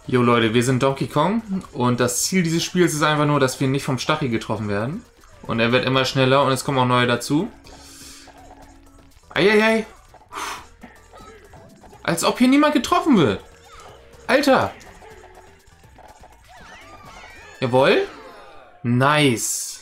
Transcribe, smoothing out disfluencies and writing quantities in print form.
Jo Leute, wir sind Donkey Kong und das Ziel dieses Spiels ist einfach nur, dass wir nicht vom Stachel getroffen werden. Und er wird immer schneller und es kommen auch neue dazu. Eieiei. Als ob hier niemand getroffen wird. Alter. Jawohl. Nice.